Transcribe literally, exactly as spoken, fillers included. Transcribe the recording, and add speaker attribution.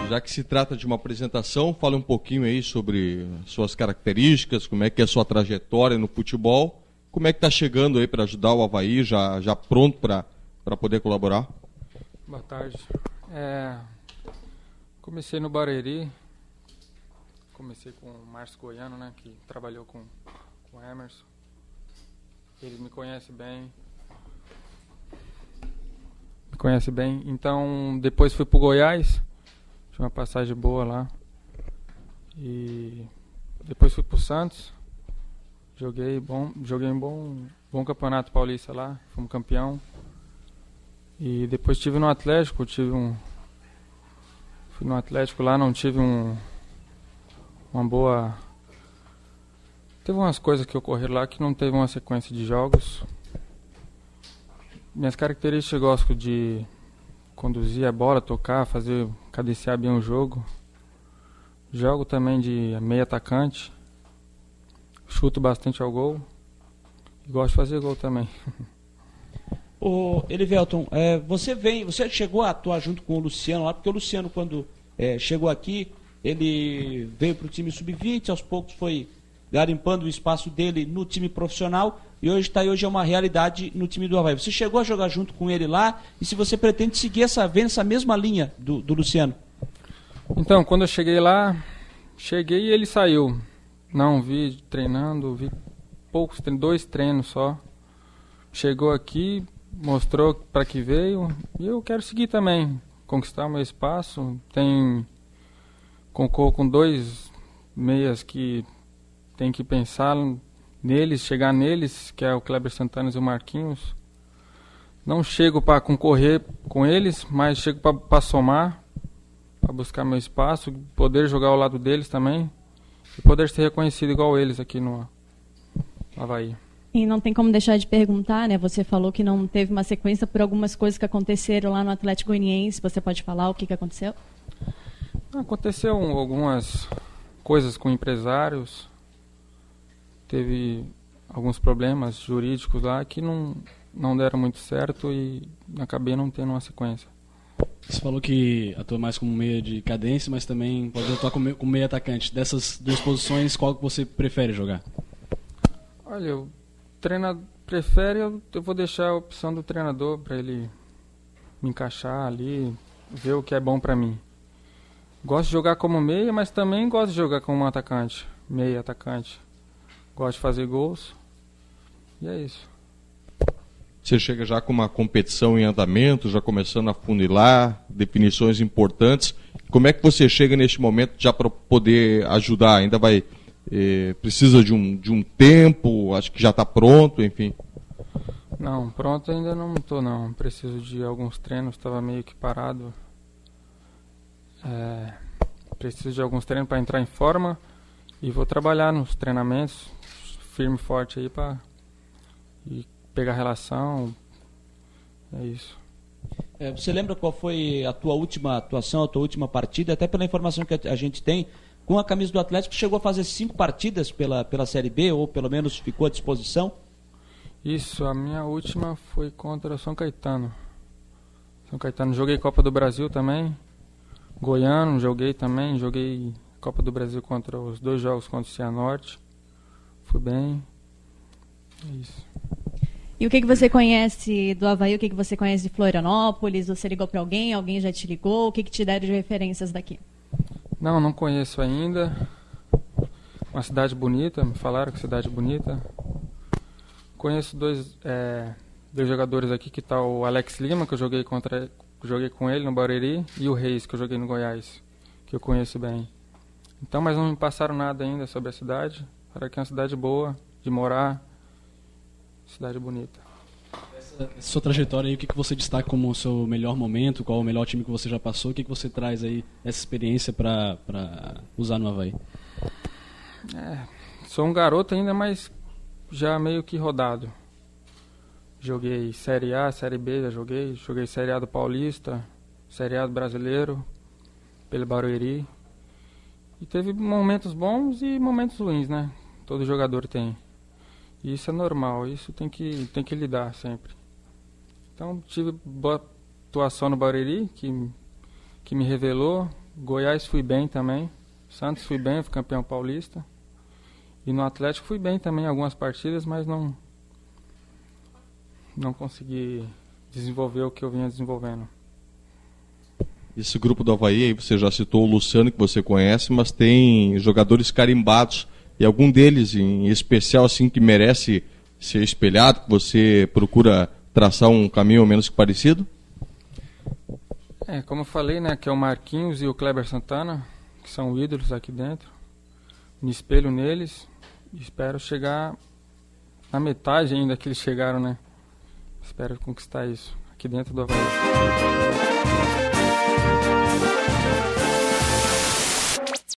Speaker 1: já que se trata de uma apresentação, fale um pouquinho aí sobre suas características, como é que é a sua trajetória no futebol, como é que está chegando aí para ajudar o Avaí, já, já pronto para poder colaborar?
Speaker 2: Boa tarde. É, comecei no Barueri, comecei com o Márcio Goiano, né, que trabalhou com, com o Emerson. Ele me conhece bem. Me conhece bem. Então, depois fui pro Goiás. Tinha uma passagem boa lá. E depois fui pro Santos. Joguei bom, joguei um bom, bom campeonato paulista lá. Fomos campeão. E depois tive no Atlético, tive um fui no Atlético lá, não tive um uma boa Teve umas coisas que ocorreram lá que não teve uma sequência de jogos. Minhas características, eu gosto de conduzir a bola, tocar, fazer, cadenciar bem o jogo. Jogo também de meio atacante. Chuto bastante ao gol. E gosto de fazer gol também.
Speaker 3: Ô, Elivelton, é, você vem, você chegou a atuar junto com o Luciano lá, porque o Luciano, quando é, chegou aqui, ele veio para o time sub vinte, aos poucos foi garimpando o espaço dele no time profissional, e hoje está hoje é uma realidade no time do Avaí. Você chegou a jogar junto com ele lá, e se você pretende seguir essa, vendo essa mesma linha do, do Luciano?
Speaker 2: Então, quando eu cheguei lá, cheguei e ele saiu. Não vi treinando, vi poucos, dois treinos só. Chegou aqui, mostrou para que veio, e eu quero seguir também, conquistar o meu espaço. Tem concorro com dois meias que tem que pensar neles, chegar neles, que é o Kleber Santana e o Marquinhos. Não chego para concorrer com eles, mas chego para somar, para buscar meu espaço, poder jogar ao lado deles também, e poder ser reconhecido igual eles aqui no Avaí.
Speaker 4: E não tem como deixar de perguntar, né? Você falou que não teve uma sequência por algumas coisas que aconteceram lá no Atlético Goianiense. Você pode falar o que, que aconteceu?
Speaker 2: Aconteceu algumas coisas com empresários. Teve alguns problemas jurídicos lá que não, não deram muito certo e acabei não tendo uma sequência.
Speaker 5: Você falou que atua mais como meia de cadência, mas também pode atuar como meia atacante. Dessas duas posições, qual que você prefere jogar?
Speaker 2: Olha, o treinador prefere, eu, eu vou deixar a opção do treinador para ele me encaixar ali, ver o que é bom para mim. Gosto de jogar como meia, mas também gosto de jogar como atacante, meia atacante. Gosto de fazer gols. E é isso.
Speaker 1: Você chega já com uma competição em andamento, já começando a funilar, definições importantes. Como é que você chega neste momento já para poder ajudar? Ainda vai... Eh, precisa de um, de um tempo, acho que já está pronto, enfim.
Speaker 2: Não, pronto ainda não estou não. Preciso de alguns treinos, estava meio que parado. É, preciso de alguns treinos para entrar em forma e vou trabalhar nos treinamentos, firme e forte aí para pegar relação. É isso.
Speaker 3: É, você lembra qual foi a tua última atuação, a tua última partida? Até pela informação que a gente tem, com a camisa do Atlético, chegou a fazer cinco partidas pela, pela Série B, ou pelo menos ficou à disposição?
Speaker 2: Isso, a minha última foi contra o São Caetano. São Caetano, joguei Copa do Brasil também. Goiano, joguei também. Joguei Copa do Brasil contra os dois jogos contra o Cianorte. Fui bem. É isso.
Speaker 4: E o que, que você conhece do Avaí? O que, que você conhece de Florianópolis? Você ligou para alguém? Alguém já te ligou? O que, que te deram de referências daqui?
Speaker 2: Não, não conheço ainda. Uma cidade bonita, me falaram que cidade bonita. Conheço dois, é, dois jogadores aqui, que tá o Alex Lima, que eu joguei, contra, joguei com ele no Barueri, e o Reis, que eu joguei no Goiás, que eu conheço bem. Então, mas não me passaram nada ainda sobre a cidade. Falaram que é uma cidade boa de morar, cidade bonita.
Speaker 5: Essa, essa sua trajetória aí, o que, que você destaca como o seu melhor momento? Qual o melhor time que você já passou? O que, que você traz aí, essa experiência para usar no Avaí?
Speaker 2: É, sou um garoto ainda, mas já meio que rodado. Joguei Série A, Série B, já joguei. Joguei Série A do Paulista, Série A do Brasileiro, pelo Barueri. E teve momentos bons e momentos ruins, né? Todo jogador tem. E isso é normal, isso tem que, tem que lidar sempre. Então tive boa atuação no Barueri, que, que me revelou, Goiás fui bem também. Santos fui bem, fui campeão paulista. E no Atlético fui bem também em algumas partidas, mas não não consegui desenvolver o que eu vinha desenvolvendo.
Speaker 1: Esse grupo do Avaí, aí você já citou o Luciano, que você conhece, mas tem jogadores carimbados. E algum deles, em especial, assim, que merece ser espelhado, que você procura traçar um caminho menos que parecido?
Speaker 2: É, como eu falei, né, que é o Marquinhos e o Kleber Santana, que são ídolos aqui dentro. Me espelho neles e espero chegar na metade ainda que eles chegaram, né? Espero conquistar isso aqui dentro do Avaí.